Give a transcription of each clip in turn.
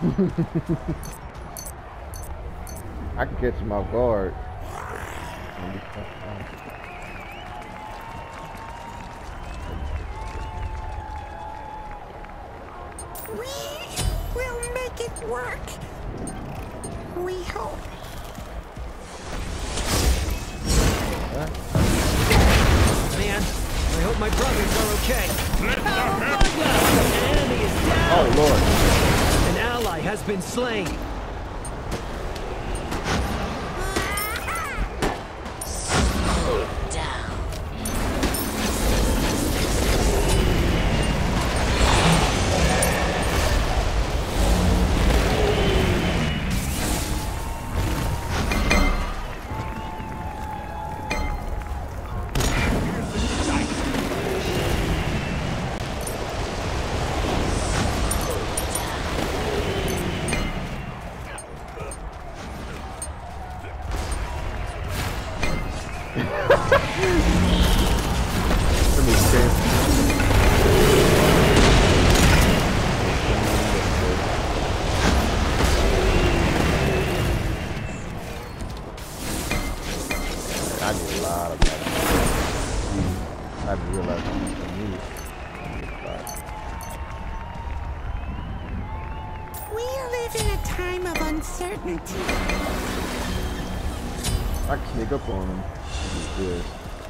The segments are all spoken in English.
I can catch him off guard. We will make it work. We hope. Man, I hope my brothers are okay. An enemy is down. Oh Lord. An ally has been slain. I did a lot of that. I didn't realize how much I needed. We live in a time of uncertainty. I can sneak up on him. This is good.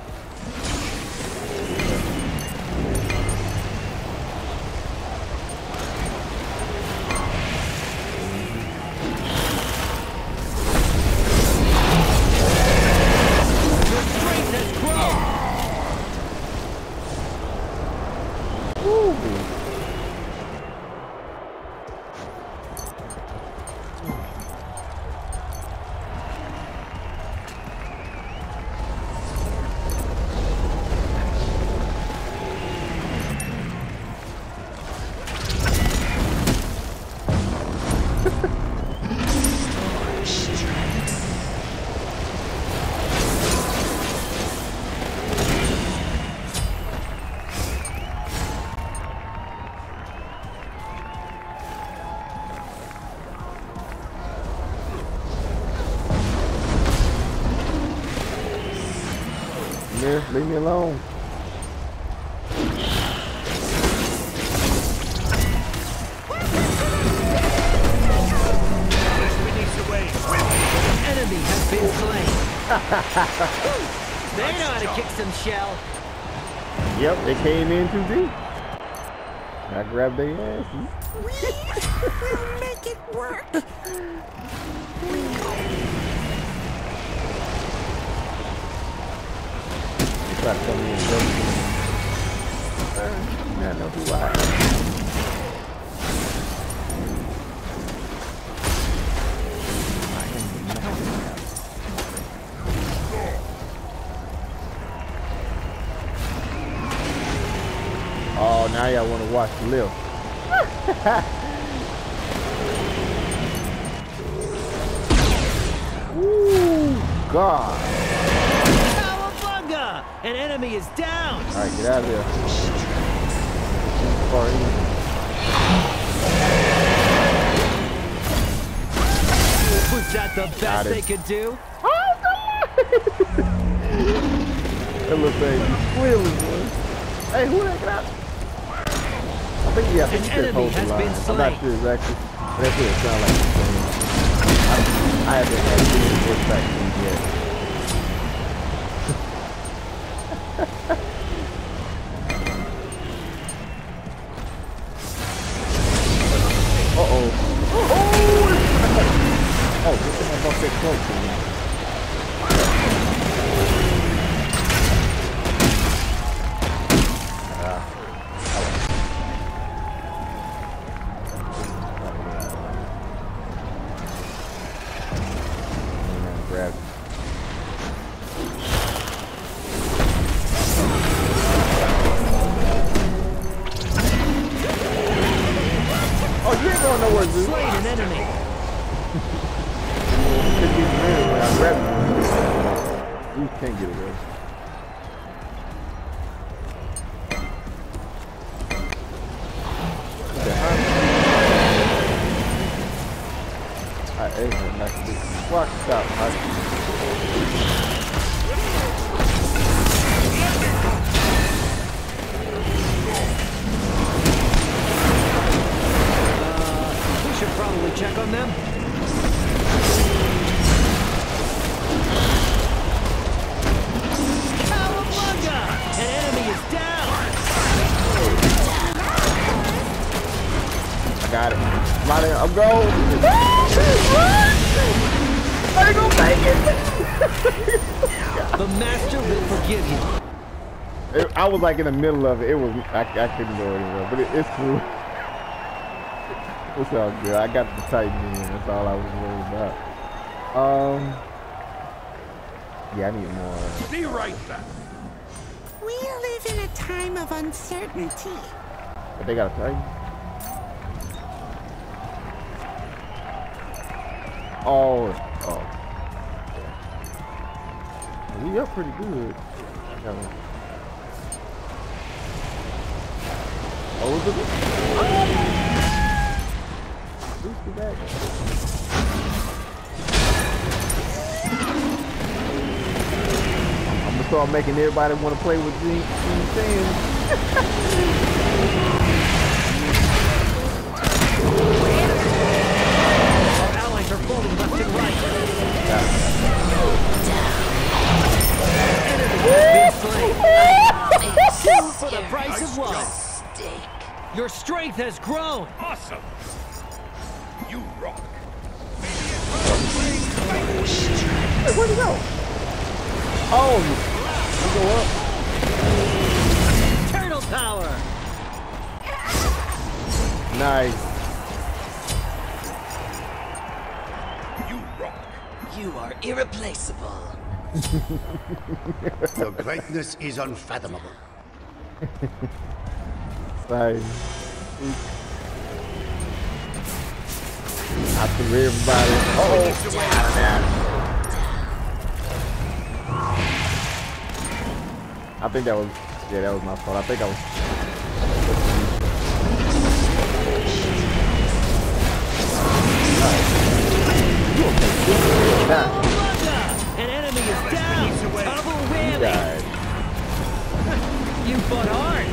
Leave me alone. Enemy has been slain. They know how to kick some shell. Yep, they came in too deep. I grabbed their asses. We will make it work. Try to come in and go. I know who I am. Oh, now y'all want to watch the lift. Ooh, God. An enemy is down! Alright, get out of there. Far in. Was that the best they could do? That little thing is squealing, boy. Hey, who that got? I think you have to hold the line. I'm not sure exactly. But that's what it sounds like. I haven't had any voice back yet. Uh-oh. Oh, this thing about that close to me. Grab it. Oh, you ain't going nowhere, dude. Slain an enemy. Couldn't get rid when I grabbed him. You can't get away. Rock stop, We should probably check on them. Cowabunga! An enemy is down! I got it. I'm going. I ain't gonna make it. The master will forgive you. I was like in the middle of it. It was I couldn't go anywhere, but it's cool. It's all good. I got the Titan in. That's all I was worried about. Yeah, I need more. Be right back. We live in a time of uncertainty. But they got a Titan. Oh. We up pretty good. Oh, look at this. Boost it back. I'm gonna start making everybody want to play with Gene Fans. Our allies are falling left and right. Two for the price of one. Your strength has grown. Awesome. You rock. Hey, where'd he go? Oh, you go up. Turtle power. Nice. You rock. You are irreplaceable. Your greatness is unfathomable. Nice. After everybody. I think that was, that was my fault. I think I was. An enemy is down. Double whammy. You fought hard.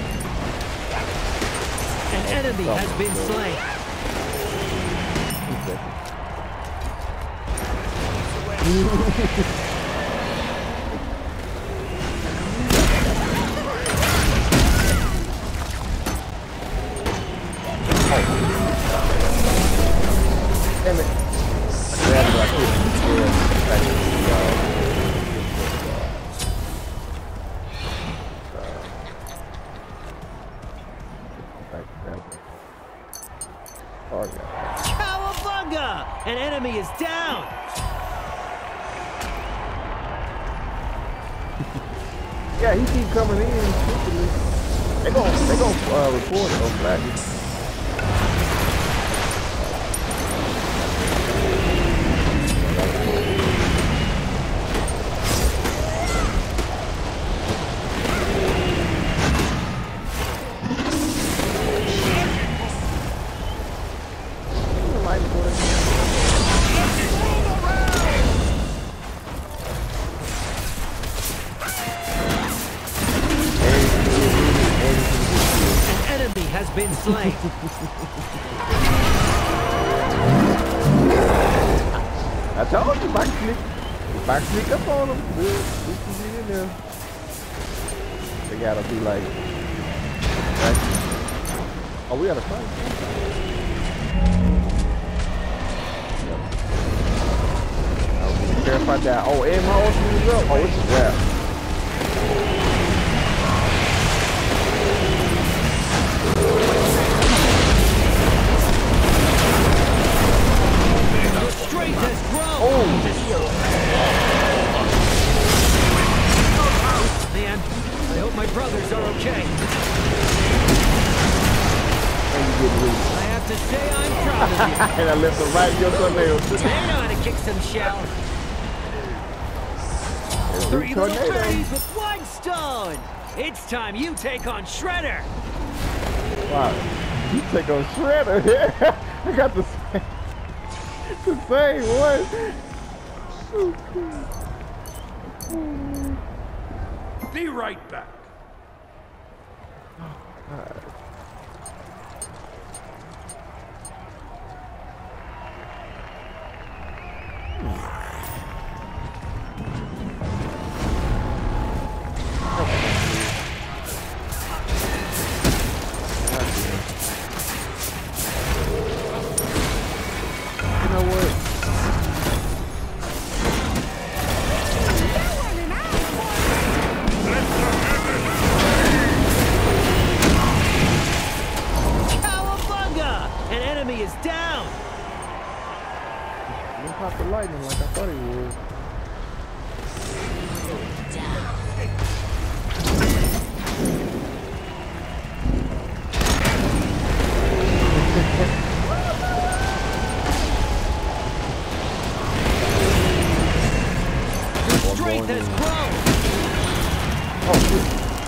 An enemy has been slain. Damn it. Cowabunga! An enemy is down. Yeah, he keep coming in. They gon' report those flags. Been slain. I told you, if I sneak up on them, we can get in there. They gotta be like, oh, we gotta fight. I'll be careful if I die. Oh, and my ultimate is up. Oh, it's a wrap. Strength has grown. Oh, man, I hope my brothers are okay. I have to say I'm proud of you. And I left them right in your thumbnail. They know how to kick some shell. 3 little birdies with 1 stone. It's time you take on Shredder. Wow, you take on Shredder. I got the same one. Be right back. Is down. Didn't pop the lightning like I thought he would. Your strength has grown. Oh, shit.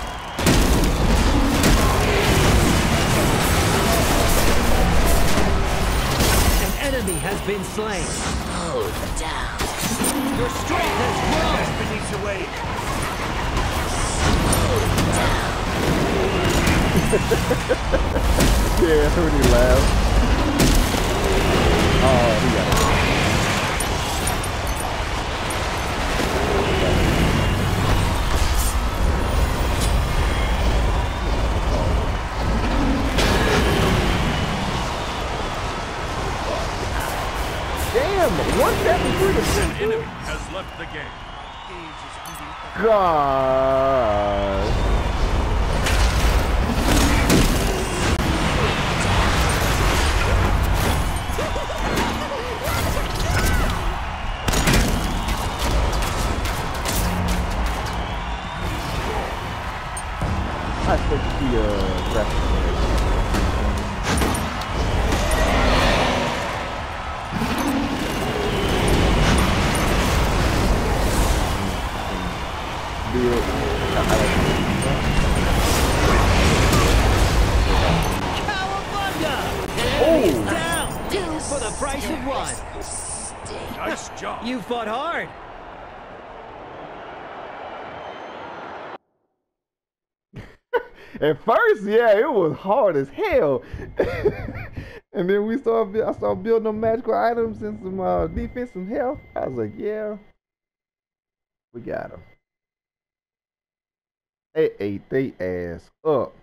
Enemy has been slain. Slow down. Your strength has grown. Beneath the way. Yeah, I heard he laughed. Oh, he got it. Damn, 173 to An enemy has left the game. God. I expect to see a graphic. Cowabunga! Enemy is down. Two for the price of one. Nice job. You fought hard. At first, yeah, it was hard as hell. And then I started building them magical items and some defense and health. I was like, yeah, we got them. They ate they ass up.